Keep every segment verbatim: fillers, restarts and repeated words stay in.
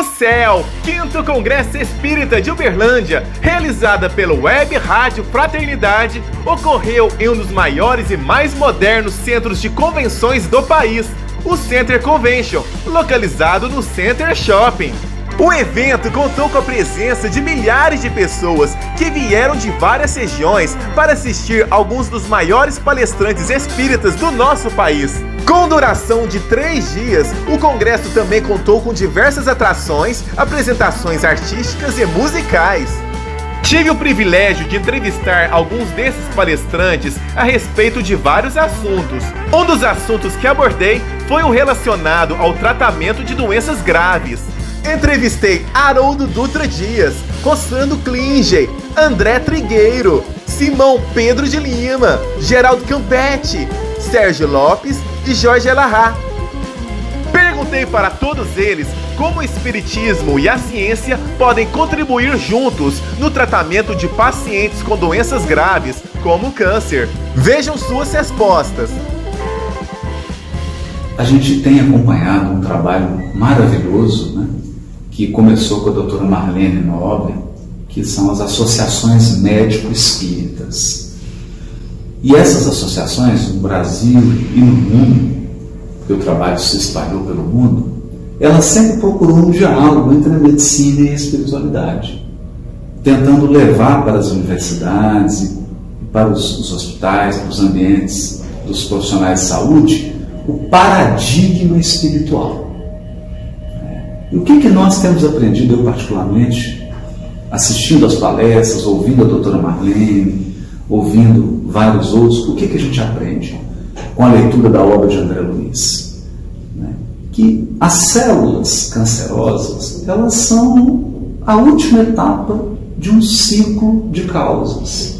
O Céu, quinto Congresso Espírita de Uberlândia, realizada pelo Web Rádio Fraternidade, ocorreu em um dos maiores e mais modernos centros de convenções do país, o Center Convention, localizado no Center Shopping. O evento contou com a presença de milhares de pessoas que vieram de várias regiões para assistir alguns dos maiores palestrantes espíritas do nosso país. Com duração de três dias, o congresso também contou com diversas atrações, apresentações artísticas e musicais. Tive o privilégio de entrevistar alguns desses palestrantes a respeito de vários assuntos. Um dos assuntos que abordei foi o relacionado ao tratamento de doenças graves. Entrevistei Haroldo Dutra Dias, Rossano Klinge, André Trigueiro, Simão Pedro de Lima, Geraldo Campetti, Sérgio Lopes e Jorge Elahá. Perguntei para todos eles como o espiritismo e a ciência podem contribuir juntos no tratamento de pacientes com doenças graves, como o câncer. Vejam suas respostas. A gente tem acompanhado um trabalho maravilhoso, né, que começou com a doutora Marlene Nobre, que são as associações médico-espíritas. E essas associações, no Brasil e no mundo, porque o trabalho se espalhou pelo mundo, elas sempre procuram um diálogo entre a medicina e a espiritualidade, tentando levar para as universidades e para os, os hospitais, para os ambientes dos profissionais de saúde, o paradigma espiritual. E o que, que nós temos aprendido, eu particularmente, assistindo às palestras, ouvindo a doutora Marlene, ouvindo vários outros, o que, que a gente aprende com a leitura da obra de André Luiz? Né? Que as células cancerosas, elas são a última etapa de um ciclo de causas.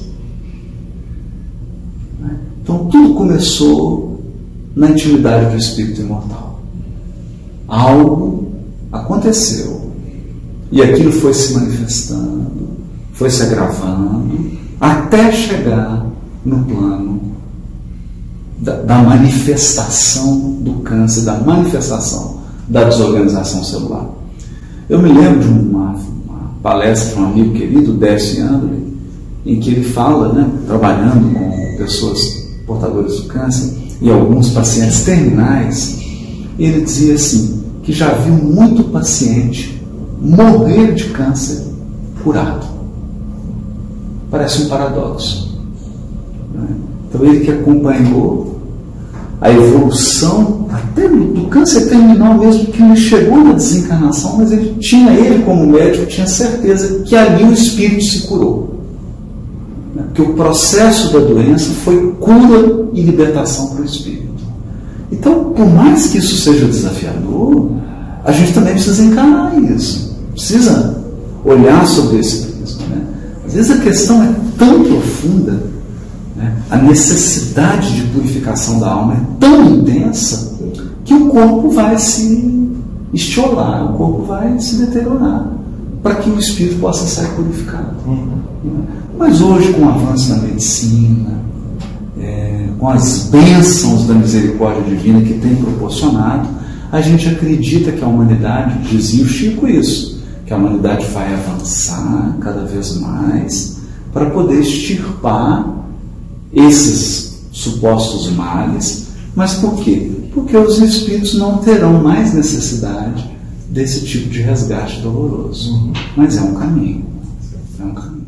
Né? Então tudo começou na intimidade do espírito imortal. Algo aconteceu e aquilo foi se manifestando, foi se agravando, até chegar no plano da, da manifestação do câncer, da manifestação da desorganização celular. Eu me lembro de uma, uma palestra de um amigo querido, Décio André, em que ele fala, né, trabalhando com pessoas portadoras do câncer e alguns pacientes terminais, e ele dizia assim, que já viu muito paciente morrer de câncer curado. Parece um paradoxo. Né? Então ele que acompanhou a evolução até do câncer terminal mesmo, que não chegou na desencarnação, mas ele tinha, ele como médico, tinha certeza que ali o espírito se curou. Né? Porque o processo da doença foi cura e libertação para o espírito. Então, por mais que isso seja desafiador, a gente também precisa encarar isso. Precisa olhar sobre esse prisma. Né? Às vezes a questão é tão profunda, né? A necessidade de purificação da alma é tão intensa, que o corpo vai se estiolar, o corpo vai se deteriorar, para que o espírito possa sair purificado. Uhum. Né? Mas hoje, com o avanço da medicina, é, com as bênçãos da misericórdia divina que tem proporcionado, a gente acredita que a humanidade, dizia o Chico isso, que a humanidade vai avançar cada vez mais para poder extirpar esses supostos males. Mas por quê? Porque os espíritos não terão mais necessidade desse tipo de resgate doloroso. Uhum. Mas é um caminho. É um caminho.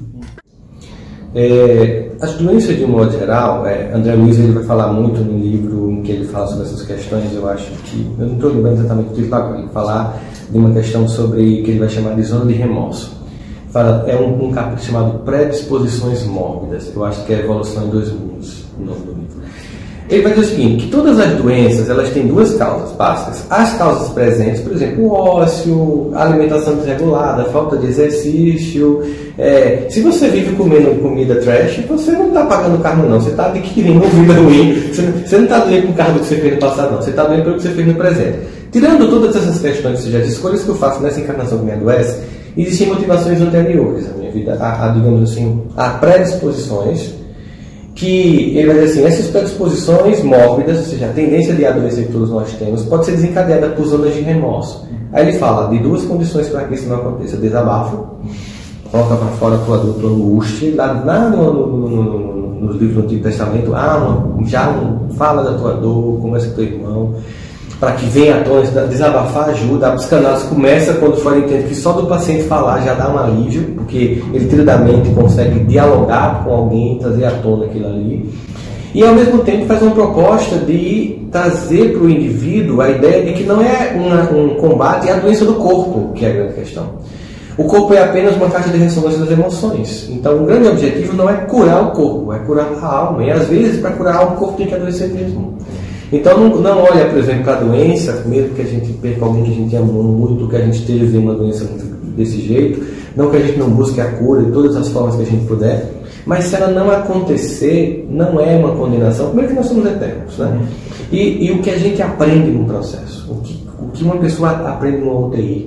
É, as doenças de um modo geral, é, André Luiz ele vai falar muito no livro em que ele fala sobre essas questões. Eu acho que, eu não estou lembrando exatamente o título agora, ele falar de uma questão sobre o que ele vai chamar de zona de remorso. Fala, é um, um capítulo chamado Predisposições Mórbidas. Eu acho que é Evolução em Dois Mundos, o nome do livro. Ele vai dizer o seguinte, que todas as doenças elas têm duas causas básicas. As causas presentes, por exemplo, o ócio, a alimentação desregulada, a falta de exercício. É, se você vive comendo comida trash, você não está pagando karma não, você está adquirindo uma vida ruim, você não está doendo com o karma que você fez no passado não, você está doendo pelo que você fez no presente. Tirando todas essas questões, ou seja, as escolhas que eu faço nessa encarnação que me adoece, existem motivações anteriores à minha vida, a, a digamos assim, a predisposições, que que ele vai dizer assim, essas predisposições mórbidas, ou seja, a tendência de adoecer que todos nós temos, pode ser desencadeada por zonas de remorso. Aí ele fala de duas condições para que isso não aconteça: desabafo, coloca para fora a tua dor, tua angústia, lá, lá no, no, no, no, nos livros do Antigo Testamento, ah, uma, já um, fala da tua dor, conversa com teu irmão, para que venha à tona, desabafar ajuda. A psicanálise começa quando for entender que só do paciente falar já dá um alívio, porque ele tira da mente e consegue dialogar com alguém, trazer à tona aquilo ali. E ao mesmo tempo faz uma proposta de trazer para o indivíduo a ideia de que não é uma, um combate, é a doença do corpo que é a grande questão. O corpo é apenas uma caixa de ressonância das emoções. Então o grande objetivo não é curar o corpo, é curar a alma. E às vezes para curar a alma o corpo tem que adoecer mesmo. Então não, não olha, por exemplo, para a doença, mesmo que a gente perca alguém que a gente ama muito, que a gente esteja vendo uma doença desse jeito, não que a gente não busque a cura de todas as formas que a gente puder, mas se ela não acontecer, não é uma condenação. Primeiro que nós somos eternos, né? E, e o que a gente aprende no processo, o que, o que uma pessoa aprende numa U T I,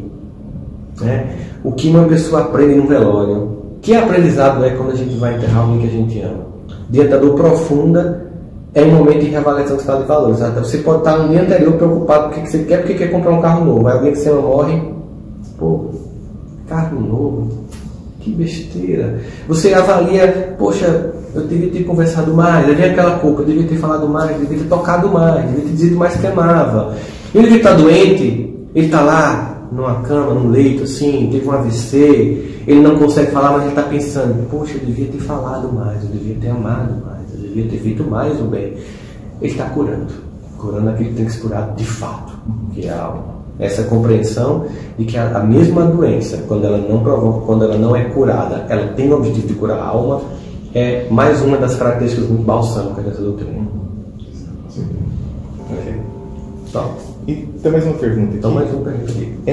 né? O que uma pessoa aprende num velório, que aprendizado é quando a gente vai enterrar alguém que a gente ama. Diante da dor profunda, é um momento de reavaliação de escala de valores. Você pode estar no dia anterior preocupado com o que você quer, porque quer comprar um carro novo. Aí alguém que você ama morre, pô, carro novo, que besteira. Você avalia, poxa, eu devia ter conversado mais, aí vem aquela culpa, eu devia ter falado mais, devia ter tocado mais, devia ter dito mais que amava. E ele está doente, ele está lá numa cama, num leito, assim, teve um A V C, ele não consegue falar, mas ele está pensando, poxa, eu devia ter falado mais, eu devia ter amado mais, eu devia ter feito mais o bem. Ele está curando, curando aquilo que tem que se curar de fato, que é a alma. Essa compreensão de que a, a mesma doença, quando ela não provoca, quando ela não é curada, ela tem o objetivo de curar a alma, é mais uma das características muito balsâmicas dessa doutrina. Sim. Okay. Então, e tem mais uma pergunta aqui. Então mais uma pergunta aqui. É...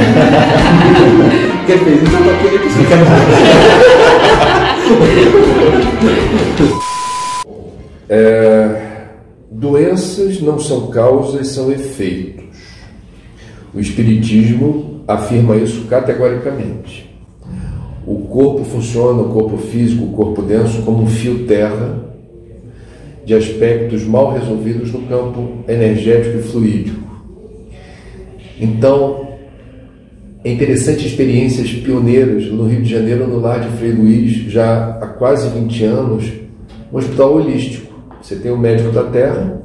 Quem fez isso? Eu tô aqui, que você quer é, doenças não são causas, são efeitos. O Espiritismo afirma isso categoricamente. O corpo funciona, o corpo físico, o corpo denso, como um fio terra de aspectos mal resolvidos no campo energético e fluídico. Então, é interessante experiências pioneiras no Rio de Janeiro, no lar de Frei Luiz, já há quase vinte anos, um hospital holístico. Você tem o médico da terra,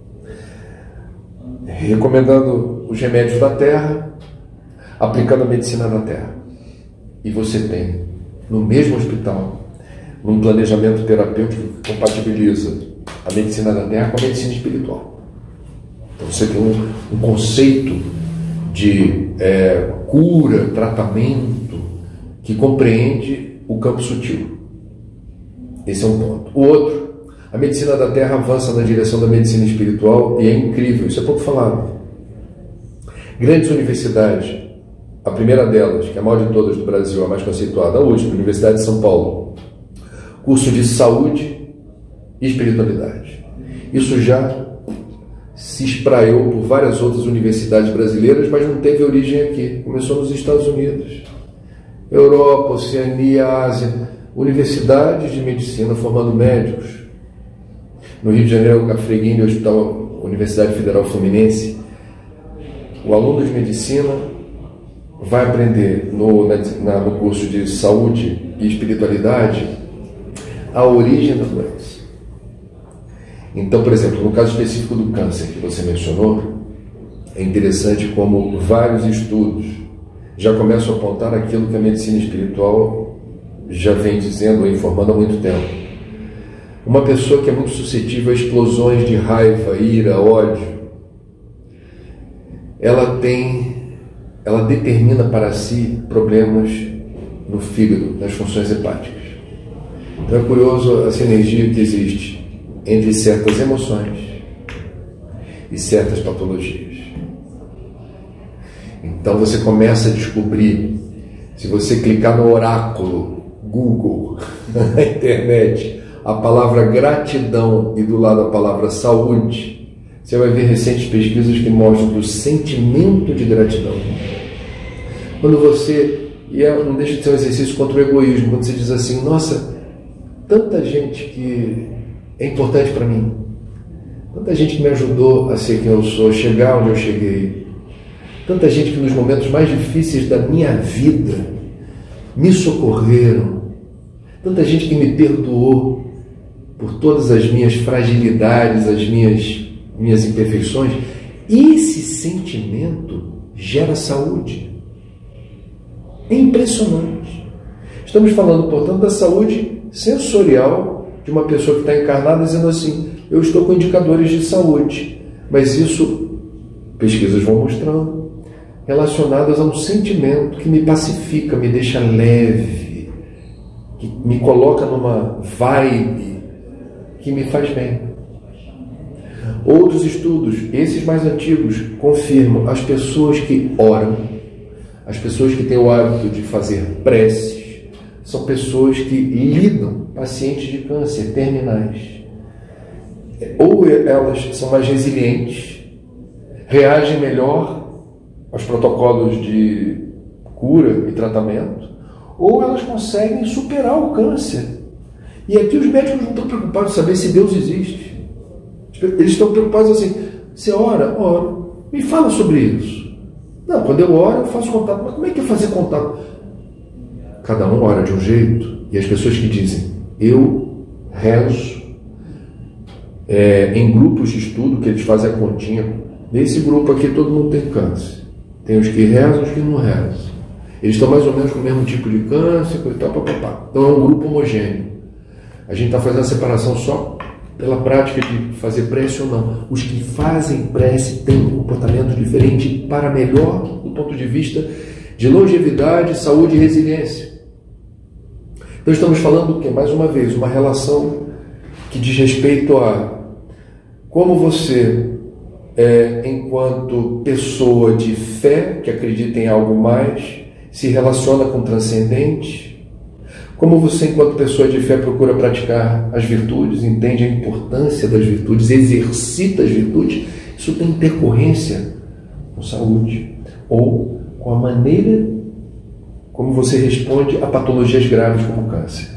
recomendando os remédios da terra, aplicando a medicina da terra. E você tem, no mesmo hospital, um planejamento terapêutico que compatibiliza a medicina da terra com a medicina espiritual. Então você tem um, um conceito de é, cura, tratamento, que compreende o campo sutil. Esse é um ponto. O outro, a medicina da terra avança na direção da medicina espiritual e é incrível, isso é pouco falado. Grandes universidades, a primeira delas, que é a maior de todas do Brasil, a mais conceituada, a U S P, Universidade de São Paulo, curso de saúde e espiritualidade. Isso já se espraiou por várias outras universidades brasileiras, mas não teve origem aqui. Começou nos Estados Unidos, Europa, Oceania, Ásia, universidades de medicina formando médicos. No Rio de Janeiro, a Freguini, Hospital Universidade Federal Fluminense, o aluno de medicina vai aprender no, na, no curso de saúde e espiritualidade a origem da doença. Então, por exemplo, no caso específico do câncer que você mencionou, é interessante como vários estudos já começam a apontar aquilo que a medicina espiritual já vem dizendo ou informando há muito tempo. Uma pessoa que é muito suscetível a explosões de raiva, ira, ódio, ela tem, ela determina para si problemas no fígado, nas funções hepáticas. Então é curioso a sinergia que existe entre certas emoções e certas patologias. Então você começa a descobrir, se você clicar no oráculo Google, na internet, a palavra gratidão e do lado a palavra saúde, você vai ver recentes pesquisas que mostram que o sentimento de gratidão, quando você, e é, não deixa de ser um exercício contra o egoísmo, quando você diz assim, nossa, tanta gente que é importante para mim. Tanta gente que me ajudou a ser quem eu sou, chegar onde eu cheguei. Tanta gente que nos momentos mais difíceis da minha vida me socorreram. Tanta gente que me perdoou por todas as minhas fragilidades, as minhas, minhas imperfeições. Esse sentimento gera saúde. É impressionante. Estamos falando, portanto, da saúde sensorial de uma pessoa que está encarnada dizendo assim, eu estou com indicadores de saúde, mas isso, pesquisas vão mostrando, relacionadas a um sentimento que me pacifica, me deixa leve, que me coloca numa vibe que me faz bem. Outros estudos, esses mais antigos, confirmam as pessoas que oram, as pessoas que têm o hábito de fazer preces, são pessoas que lidam pacientes de câncer terminais. Ou elas são mais resilientes, reagem melhor aos protocolos de cura e tratamento, ou elas conseguem superar o câncer. E aqui os médicos não estão preocupados em saber se Deus existe. Eles estão preocupados assim, você ora? Oro. Me fala sobre isso. Não, quando eu oro eu faço contato. Mas como é que é fazer contato? Cada um ora de um jeito, e as pessoas que dizem, eu rezo, é, em grupos de estudo que eles fazem a continha, nesse grupo aqui todo mundo tem câncer. Tem os que rezam e os que não rezam. Eles estão mais ou menos com o mesmo tipo de câncer, e tal, papapá. Então é um grupo homogêneo. A gente está fazendo a separação só pela prática de fazer prece ou não. Os que fazem prece têm um comportamento diferente para melhor do ponto de vista de longevidade, saúde e resiliência. Então estamos falando do que? Mais uma vez, uma relação que diz respeito a como você, é, enquanto pessoa de fé, que acredita em algo mais, se relaciona com o transcendente, como você, enquanto pessoa de fé, procura praticar as virtudes, entende a importância das virtudes, exercita as virtudes, isso tem intercorrência com saúde, ou com a maneira como você responde a patologias graves como o câncer.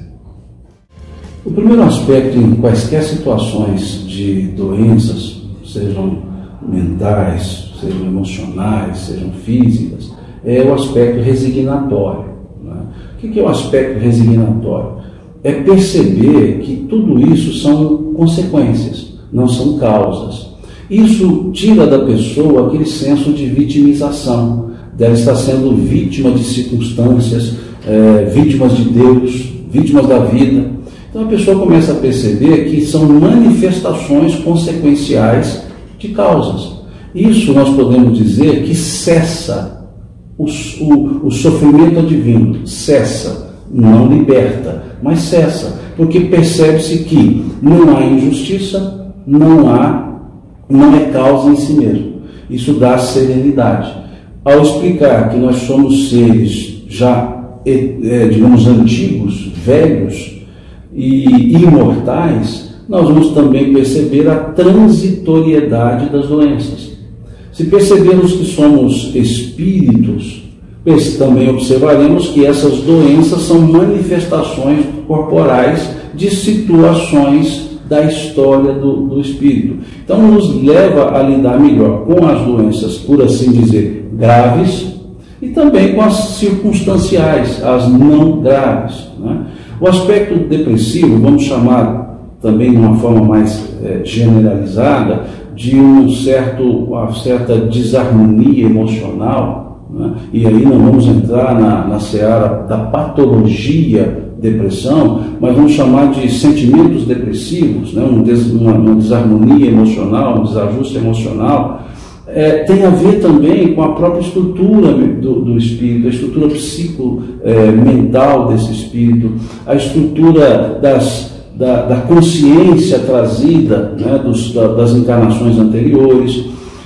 O primeiro aspecto em quaisquer situações de doenças, sejam mentais, sejam emocionais, sejam físicas, é o aspecto resignatório. Né? O que é o aspecto resignatório? É perceber que tudo isso são consequências, não são causas. Isso tira da pessoa aquele senso de vitimização, dela estar sendo vítima de circunstâncias, é, vítimas de Deus, vítimas da vida. Então a pessoa começa a perceber que são manifestações consequenciais de causas. Isso nós podemos dizer que cessa o, o, o sofrimento divino, cessa, não liberta, mas cessa, porque percebe-se que não há injustiça, não há, não é causa em si mesmo. Isso dá serenidade. Ao explicar que nós somos seres já, é, digamos, antigos, velhos e imortais, nós vamos também perceber a transitoriedade das doenças. Se percebermos que somos espíritos, também observaremos que essas doenças são manifestações corporais de situações da história do, do espírito. Então nos leva a lidar melhor com as doenças, por assim dizer, graves, e também com as circunstanciais, as não graves. Né? O aspecto depressivo, vamos chamar também de uma forma mais é, generalizada, de um certo, uma certa desarmonia emocional, né? E aí não vamos entrar na, na seara da patologia depressão, mas vamos chamar de sentimentos depressivos, né? um des, uma, uma desarmonia emocional, um desajuste emocional. É, tem a ver também com a própria estrutura do, do espírito, a estrutura psico-mental é, desse espírito, a estrutura das, da, da consciência trazida, né, dos, da, das encarnações anteriores,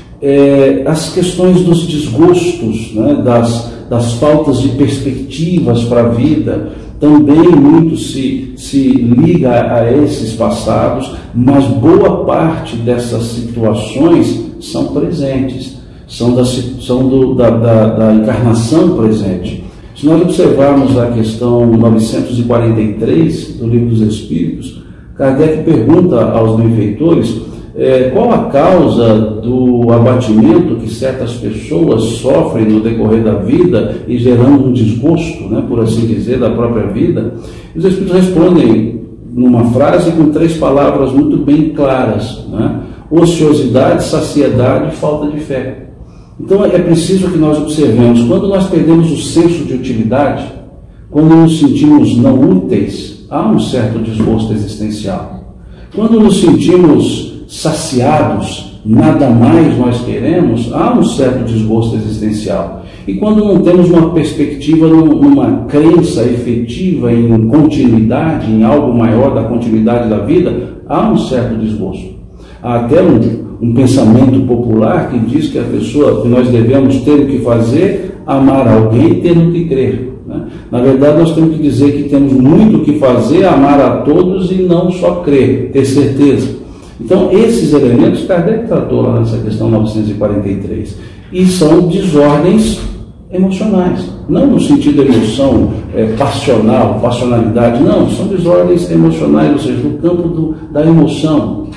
é, as questões dos desgostos, né, das, das faltas de perspectivas para a vida, também muito se, se liga a esses passados, mas boa parte dessas situações são presentes, são, da, são do, da, da, da encarnação presente. Se nós observarmos a questão novecentos e quarenta e três do Livro dos Espíritos, Kardec pergunta aos benfeitores é, qual a causa do abatimento que certas pessoas sofrem no decorrer da vida e gerando um desgosto, né, por assim dizer, da própria vida. E os Espíritos respondem numa frase com três palavras muito bem claras, né? Ociosidade, saciedade e falta de fé. Então é preciso que nós observemos, quando nós perdemos o senso de utilidade, quando nos sentimos não úteis, há um certo desgosto existencial. Quando nos sentimos saciados, nada mais nós queremos, há um certo desgosto existencial. E quando não temos uma perspectiva, numa crença efetiva em continuidade, em algo maior da continuidade da vida, há um certo desgosto. Há até um, um pensamento popular que diz que a pessoa, que nós devemos ter o que fazer, amar alguém e ter no que crer. Né? Na verdade, nós temos que dizer que temos muito o que fazer, amar a todos e não só crer, ter certeza. Então, esses elementos, Kardec tratou lá nessa questão novecentos e quarenta e três, e são desordens emocionais, não no sentido de emoção é, passional, passionalidade, não, são desordens emocionais, ou seja, no campo do, da emoção.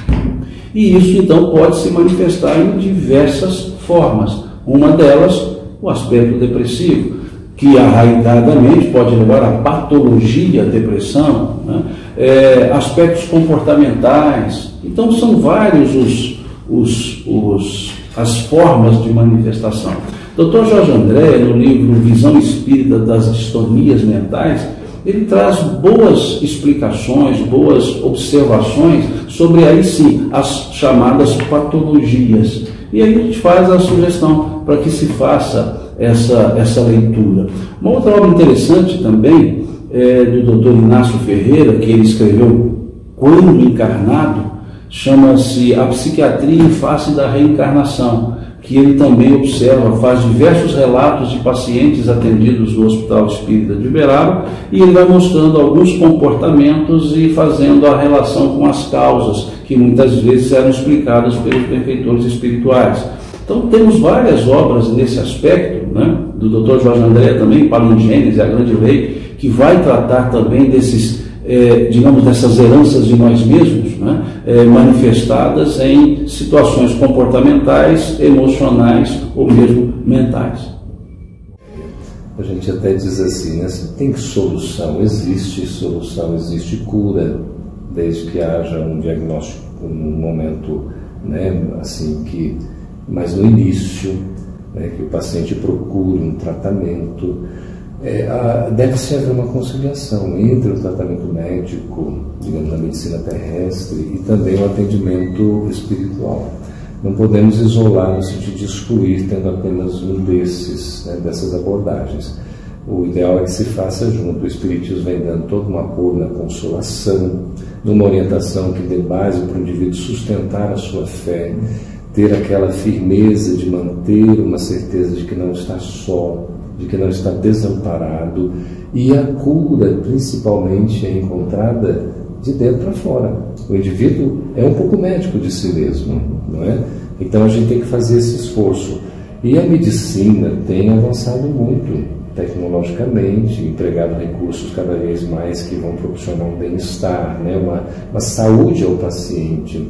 E isso, então, pode se manifestar em diversas formas. Uma delas, o aspecto depressivo, que arraigadamente pode levar à patologia, à depressão, né? é, aspectos comportamentais. Então, são vários os, os, os, as formas de manifestação. doutor Jorge André, no livro Visão Espírita das Distonias Mentais, ele traz boas explicações, boas observações sobre, aí sim, as chamadas patologias. E aí a gente faz a sugestão para que se faça essa, essa leitura. Uma outra obra interessante também é do doutor Inácio Ferreira, que ele escreveu Quando Encarnado, chama-se A Psiquiatria em Face da Reencarnação, que ele também observa, faz diversos relatos de pacientes atendidos no Hospital Espírita de Uberaba, e ele vai mostrando alguns comportamentos e fazendo a relação com as causas, que muitas vezes eram explicadas pelos benfeitores espirituais. Então temos várias obras nesse aspecto, né? Do doutor Jorge André também, Palingênese, a Grande Lei, que vai tratar também desses, é, digamos, dessas heranças de nós mesmos, né? é, manifestadas em situações comportamentais, emocionais ou mesmo mentais. A gente até diz assim, né? Tem solução, existe solução, existe cura, desde que haja um diagnóstico num momento, né, assim, que, mas no início, né, que o paciente procure um tratamento. É, a, deve-se haver uma conciliação entre o tratamento médico, digamos, da medicina terrestre, e também o atendimento espiritual. Não podemos isolar no sentido de excluir, tendo apenas um desses, né, dessas abordagens. O ideal é que se faça junto. O Espiritismo vem dando todo um apoio na consolação, numa orientação que dê base para o indivíduo sustentar a sua fé, ter aquela firmeza de manter uma certeza de que não está só, de que não está desamparado, e a cura principalmente é encontrada de dentro para fora. O indivíduo é um pouco médico de si mesmo, não é? Então a gente tem que fazer esse esforço. E a medicina tem avançado muito tecnologicamente, empregado recursos cada vez mais que vão proporcionar um bem-estar, né? uma, uma saúde ao paciente.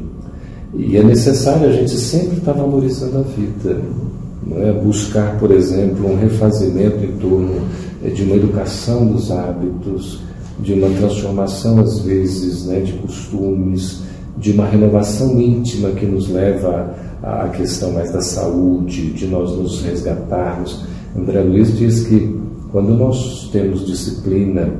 E é necessário a gente sempre estar valorizando a vida. Não é? Buscar, por exemplo, um refazimento em torno de uma educação dos hábitos, de uma transformação, às vezes, né, de costumes, de uma renovação íntima que nos leva à questão mais da saúde, de nós nos resgatarmos. André Luiz diz que quando nós temos disciplina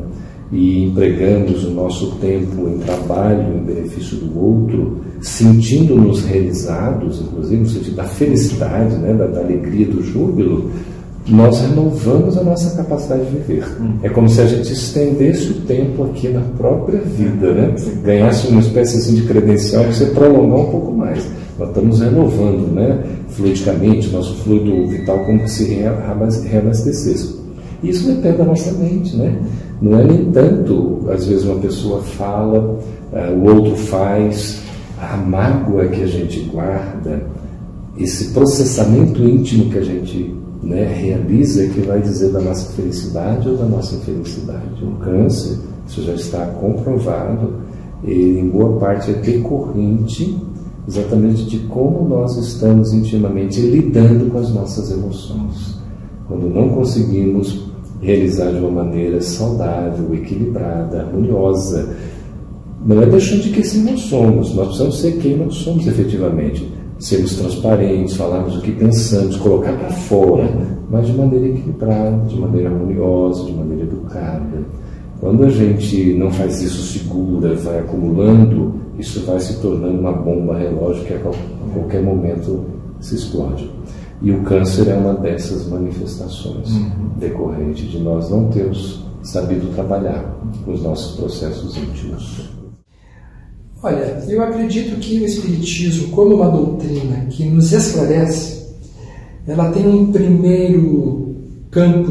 e empregamos o nosso tempo em trabalho, em benefício do outro, sentindo-nos realizados, inclusive no sentido da felicidade, né, da, da alegria, do júbilo, nós renovamos a nossa capacidade de viver. É como se a gente estendesse o tempo aqui na própria vida, né? Ganhasse uma espécie assim, de credencial para você prolongar um pouco mais. Nós estamos renovando, né, fluidicamente, nosso fluido vital, como se reabastecesse. Isso depende da nossa mente, né? Não é nem tanto, às vezes uma pessoa fala, uh, o outro faz, a mágoa que a gente guarda, esse processamento íntimo que a gente, né, realiza, que vai dizer da nossa felicidade ou da nossa infelicidade. O câncer, isso já está comprovado, ele, em boa parte, é decorrente exatamente de como nós estamos intimamente lidando com as nossas emoções. Quando não conseguimos realizar de uma maneira saudável, equilibrada, harmoniosa, não é deixando de que sim nós somos, nós precisamos ser quem nós somos efetivamente, sermos transparentes, falarmos o que pensamos, colocar para fora, mas de maneira equilibrada, de maneira harmoniosa, de maneira educada. Quando a gente não faz isso segura, vai acumulando, isso vai se tornando uma bomba relógio que a qualquer momento se explode. E o câncer é uma dessas manifestações, uhum. decorrente de nós não termos sabido trabalhar com os nossos processos íntimos. Olha, eu acredito que o Espiritismo, como uma doutrina que nos esclarece, ela tem um primeiro campo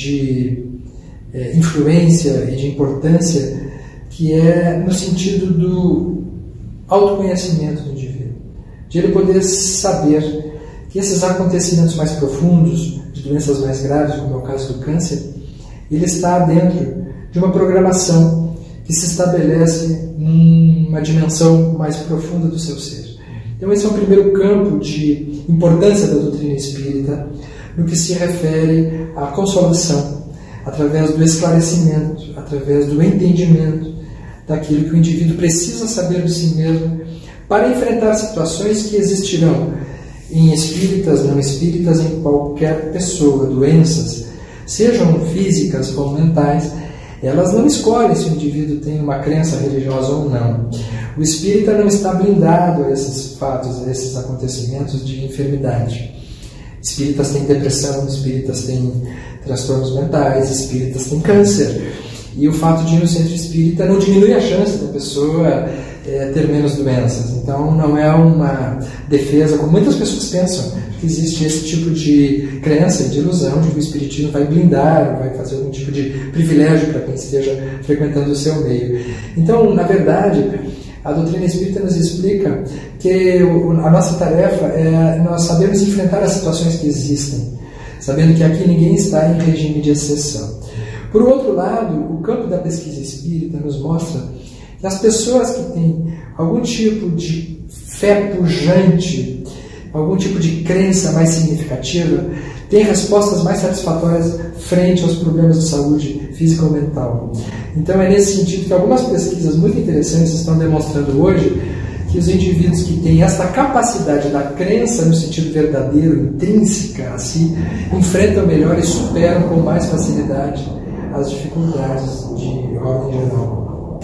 de é, influência e de importância, que é no sentido do autoconhecimento do indivíduo, de ele poder saber que esses acontecimentos mais profundos, de doenças mais graves, como é o caso do câncer, ele está dentro de uma programação que se estabelece numa dimensão mais profunda do seu ser. Então esse é o primeiro campo de importância da doutrina espírita no que se refere à consolação, através do esclarecimento, através do entendimento daquilo que o indivíduo precisa saber de si mesmo para enfrentar situações que existirão em espíritas, não espíritas, em qualquer pessoa, doenças, sejam físicas ou mentais, elas não escolhem se o indivíduo tem uma crença religiosa ou não. O espírita não está blindado a esses fatos, a esses acontecimentos de enfermidade. Espíritas têm depressão, espíritas têm transtornos mentais, espíritas têm câncer. E o fato de ir no centro espírita não diminui a chance da pessoa é, ter menos doenças. Então não é uma defesa, como muitas pessoas pensam, que existe esse tipo de crença, de ilusão, de que o espiritismo vai blindar, vai fazer algum tipo de privilégio para quem esteja frequentando o seu meio. Então, na verdade, a doutrina espírita nos explica que a nossa tarefa é nós sabermos enfrentar as situações que existem, sabendo que aqui ninguém está em regime de exceção. Por outro lado, o campo da pesquisa espírita nos mostra que as pessoas que têm algum tipo de fé pujante, algum tipo de crença mais significativa, têm respostas mais satisfatórias frente aos problemas de saúde física ou mental. Então é nesse sentido que algumas pesquisas muito interessantes estão demonstrando hoje que os indivíduos que têm esta capacidade da crença no sentido verdadeiro, intrínseca a si, enfrentam melhor e superam com mais facilidade as dificuldades de ordem geral.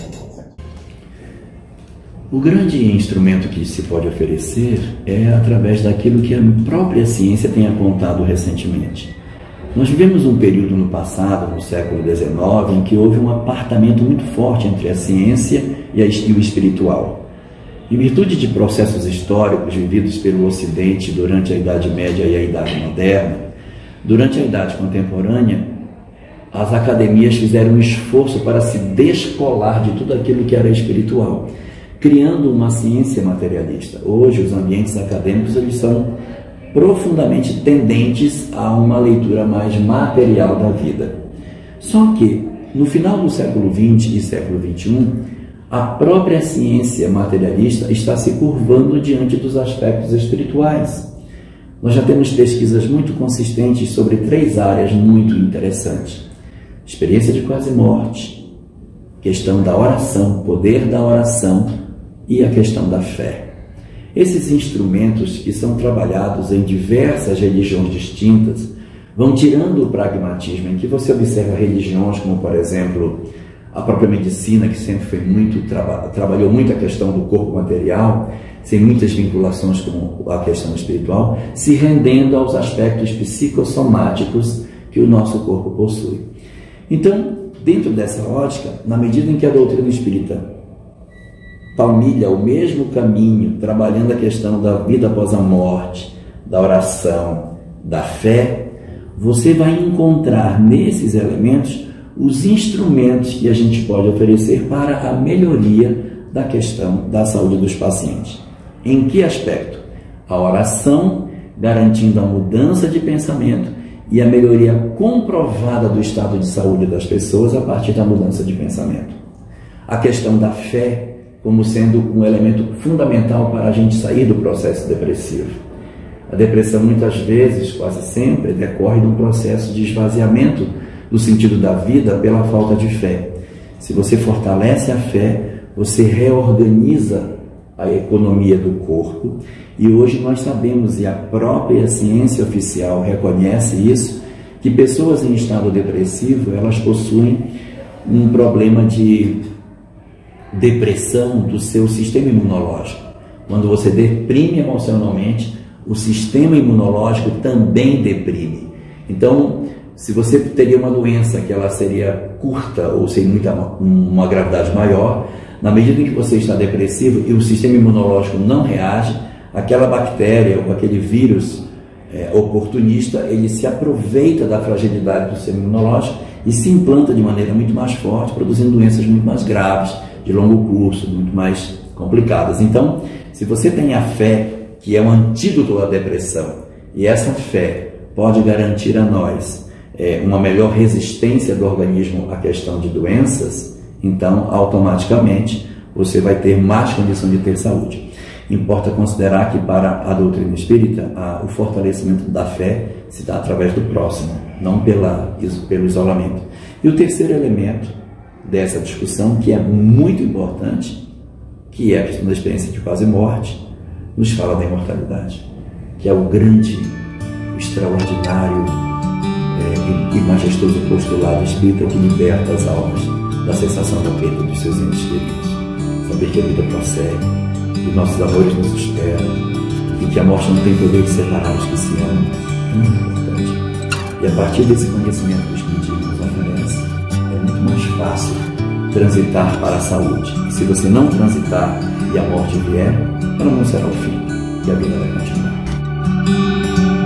O grande instrumento que se pode oferecer é através daquilo que a própria ciência tem apontado recentemente. Nós vivemos um período no passado, no século dezenove, em que houve um apartamento muito forte entre a ciência e o espiritual. Em virtude de processos históricos vividos pelo Ocidente durante a Idade Média e a Idade Moderna, durante a Idade Contemporânea, as academias fizeram um esforço para se descolar de tudo aquilo que era espiritual, criando uma ciência materialista. Hoje, os ambientes acadêmicos eles são profundamente tendentes a uma leitura mais material da vida. Só que, no final do século vinte e século vinte e um, a própria ciência materialista está se curvando diante dos aspectos espirituais. Nós já temos pesquisas muito consistentes sobre três áreas muito interessantes: experiência de quase morte, questão da oração, poder da oração e a questão da fé. Esses instrumentos que são trabalhados em diversas religiões distintas vão tirando o pragmatismo, em que você observa religiões como, por exemplo, a própria medicina, que sempre foi muito, traba, trabalhou muito a questão do corpo material, sem muitas vinculações com a questão espiritual, se rendendo aos aspectos psicossomáticos que o nosso corpo possui. Então, dentro dessa ótica, na medida em que a doutrina espírita palmilha o mesmo caminho, trabalhando a questão da vida após a morte, da oração, da fé, você vai encontrar nesses elementos os instrumentos que a gente pode oferecer para a melhoria da questão da saúde dos pacientes. Em que aspecto? A oração, garantindo a mudança de pensamento e a melhoria comprovada do estado de saúde das pessoas a partir da mudança de pensamento. A questão da fé, como sendo um elemento fundamental para a gente sair do processo depressivo. A depressão, muitas vezes, quase sempre, decorre de um processo de esvaziamento do sentido da vida pela falta de fé. Se você fortalece a fé, você reorganiza a economia do corpo, e hoje nós sabemos, e a própria ciência oficial reconhece isso, que pessoas em estado depressivo, elas possuem um problema de depressão do seu sistema imunológico. Quando você deprime emocionalmente, o sistema imunológico também deprime. Então, se você teria uma doença que ela seria curta ou sem muita, uma gravidade maior, na medida em que você está depressivo e o sistema imunológico não reage, aquela bactéria ou aquele vírus é, oportunista, ele se aproveita da fragilidade do sistema imunológico e se implanta de maneira muito mais forte, produzindo doenças muito mais graves, de longo curso, muito mais complicadas. Então, se você tem a fé, que é um antídoto à depressão, e essa fé pode garantir a nós é, uma melhor resistência do organismo à questão de doenças, então, automaticamente, você vai ter mais condição de ter saúde. Importa considerar que, para a doutrina espírita, a, o fortalecimento da fé se dá através do próximo, não pela, pelo isolamento. E o terceiro elemento dessa discussão, que é muito importante, que é a questão da experiência de quase morte, nos fala da imortalidade, que é o grande, o extraordinário é, e, e majestoso postulado espírita que liberta as almas da sensação da perda dos seus entes queridos. Saber que a vida prossegue, que nossos amores nos esperam e que a morte não tem poder de separar os que se amam, é muito importante. E a partir desse conhecimento que o Espiritismo nos oferece, é muito mais fácil transitar para a saúde. E se você não transitar e a morte vier, ela não será o fim, e a vida vai continuar.